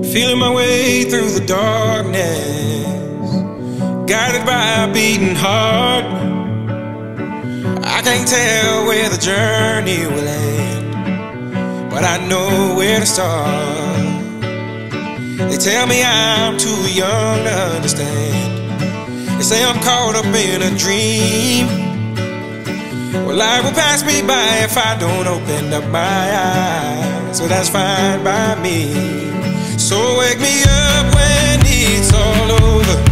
Feeling my way through the darkness, guided by a beating heart. I can't tell where the journey will end, but I know where to start. They tell me I'm too young to understand. They say I'm caught up in a dream. Well, life will pass me by if I don't open up my eyes, so that's fine by me. So wake me up when it's all over.